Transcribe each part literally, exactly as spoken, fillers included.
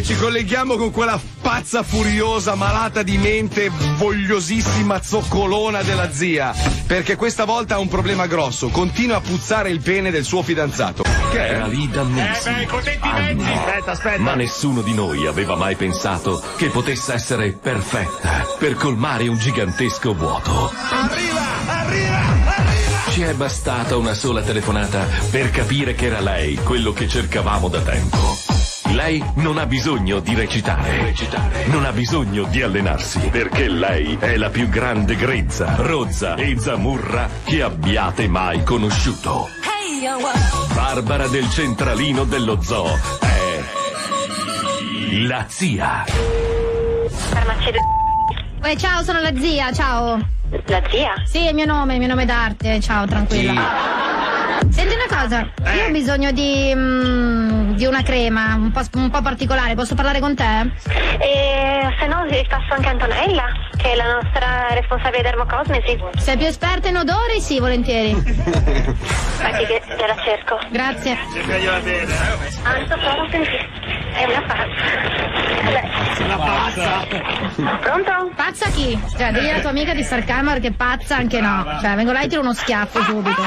Ci colleghiamo con quella pazza furiosa, malata di mente, vogliosissima zoccolona della zia. Perché questa volta ha un problema grosso. Continua a puzzare il pene del suo fidanzato. Che era lì da mesi. Eh beh, contenti mezzi. Aspetta, aspetta. Ma nessuno di noi aveva mai pensato che potesse essere perfetta per colmare un gigantesco vuoto. Arriva, arriva, arriva. Ci è bastata una sola telefonata per capire che era lei quello che cercavamo da tempo. Lei non ha bisogno di recitare, recitare, non ha bisogno di allenarsi, perché lei è la più grande grezza, rozza e zamurra che abbiate mai conosciuto. Barbara del centralino dello zoo è la zia. Eh, ciao, sono la zia, ciao. La zia? Sì, è il mio nome, il mio nome d'arte, ciao, tranquilla. Sì. Senti una cosa, io ho bisogno di, mm, di una crema un po', un po' particolare, posso parlare con te? E se no vi passo anche Antonella, che è la nostra responsabile dermocosmesi. Sei più esperta in odori? Sì, volentieri. Infatti che te la cerco. Grazie. Cercagliela bene. Anto, prova, senti. È una pazza. Una pazza. Pronto? Pazza chi? Cioè, digli alla tua amica di star calma perché pazza anche no. Cioè, vengo là e tiro uno schiaffo subito.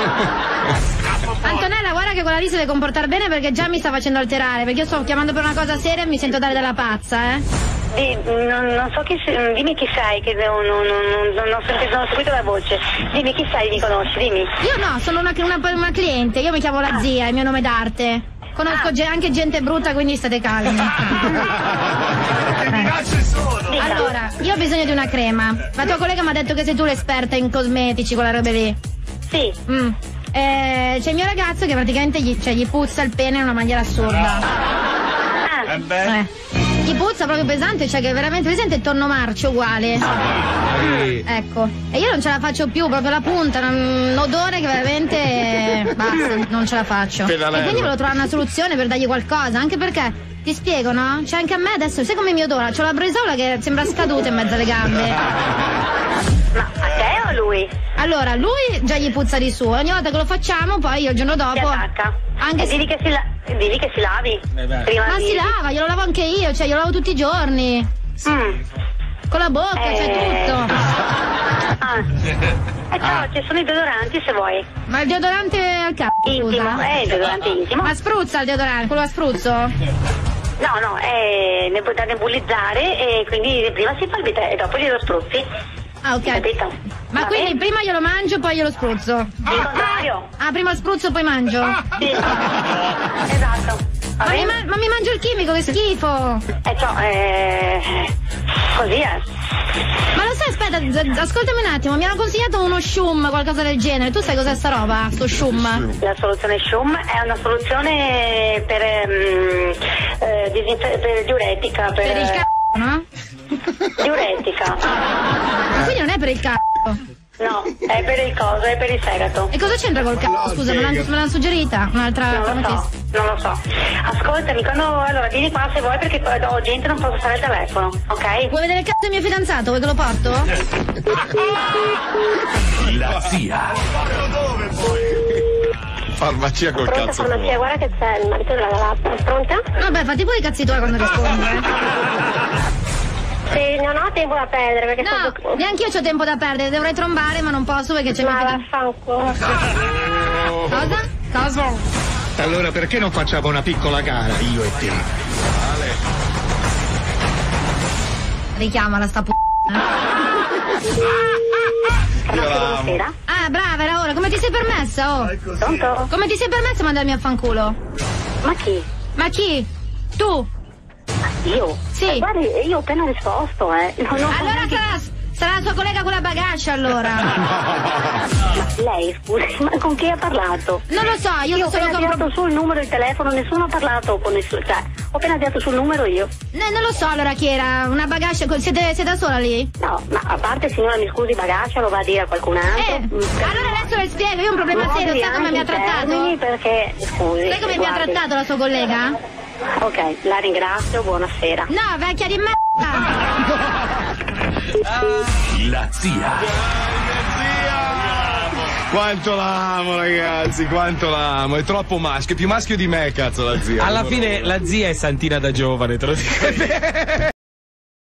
Antonella, guarda che quella lì si deve comportare bene perché già mi sta facendo alterare, perché io sto chiamando per una cosa seria e mi sento dare della pazza, eh? Di, non, non so chi sei, dimmi chi sei, che non, non, non, non, non, sento, non ho seguito la voce. Dimmi chi sei, mi conosci, dimmi. Io no, sono una, una, una cliente, io mi chiamo la zia, è il mio nome d'arte. Conosco ah. anche gente brutta, quindi state calmi. Che minacce sono? Allora, io ho bisogno di una crema. La tua collega mi ha detto che sei tu l'esperta in cosmetici, quella roba lì. Sì. Mm. Eh, c'è il mio ragazzo che praticamente gli, cioè, gli puzza il pene in una maniera assurda. Ah. Eh beh. Eh. Gli puzza proprio pesante, cioè che veramente, presente il tonno marcio uguale. Sì. Ecco. E io non ce la faccio più, proprio la punta, un odore che veramente basta, non ce la faccio. Pedalello. E quindi volevo trovare una soluzione per dargli qualcosa, anche perché ti spiego, no? Cioè anche a me adesso, sai come mi odora? C'ho la bresola che sembra scaduta in mezzo alle gambe. Ma a te o a lui? Allora, lui già gli puzza di suo, ogni volta che lo facciamo, poi io il giorno Si dopo. attacca. Anche e se... digli che si, la... digli che si lavi. Prima Ma di... si lava, glielo lavo anche io, cioè glielo lavo tutti i giorni. Mm. Con la bocca, Eh... cioè tutto. Ah. E ciao, Ah. ci sono i deodoranti se vuoi. Ma il deodorante al capo, Intimo, scusa. eh, il deodorante intimo. Ma spruzza il deodorante, quello a spruzzo? No, no, è ne- da nebulizzare e quindi prima si fa il bidet e dopo glielo spruzzi. Ah, ok. Capito? Ma Va quindi bene? prima glielo mangio, poi glielo spruzzo. Il contrario. Ah, prima spruzzo, poi mangio. Sì. Esatto. Va Ma mi, bene? ma- ma mi mangio il chimico, che schifo. E ciò, eh... così è. Ma lo sai, aspetta, z- ascoltami un attimo, mi hanno consigliato uno shum, qualcosa del genere. Tu sai cos'è sta roba, sto shum? La soluzione Shum è una soluzione per, ehm, eh, disinfe- per diuretica. Per, Per il c***o, no? Diuretica. Ma quindi non è per il c***o. No, è per il coso, è per il fegato. E cosa c'entra col c***o? Scusa, me l'hanno, me l'hanno suggerita? Un'altra Non lo farmacista? so, non lo so. Ascoltami, quando allora vieni qua se vuoi perché poi ho gente non posso stare al telefono, ok? Vuoi vedere il c***o del mio fidanzato? Vuoi che lo porto? La zia. Farmacia col Pronta cazzo. farmacia, guarda che c'è il marito della ragazza. Pronta? Vabbè, fatti pure i cazzi tuoi quando rispondo, eh. Sì, non ho tempo da perdere perché No, sto... neanche io ho tempo da perdere, dovrei trombare ma non posso perché c'è Ma mio vaffanculo. fidanzato. Cosa? Cosa? Allora perché non facciamo una piccola gara, io e te? Richiamala sta p***a. Buonasera. Ah, brava, era ora. Come ti sei permessa, oh? Pronto? Come ti sei permessa di mandarmi a fanculo? Ma chi? Ma chi? Tu? Io? Sì. Eh, guardi, io ho appena risposto, eh. Non, non so Allora neanche- sarà, sarà la sua collega con la bagascia, allora. Ma lei, scusi, ma con chi ha parlato? Non lo so, io, Io ho sono appena con... tirato sul numero il telefono, nessuno ha parlato con nessuno, cioè, ho appena tirato sul numero io. No, non lo so allora chi era, una bagascia, siete, siete da sola lì? No, ma a parte signora mi scusi, bagascia lo va a dire a qualcun altro. Eh, Mm, allora adesso le spiego, io ho un problema muovi serio, sai come anche mi ha i termini trattato? Perché, scusi. Sai come mi ha guardi. trattato la sua collega? Ok, la ringrazio, buonasera. No, vecchia di merda! La zia. Quanto la amo, ragazzi, quanto la amo. È troppo maschio, è più maschio di me, cazzo, la zia. Alla fine la zia è Santina da giovane, te lo dico.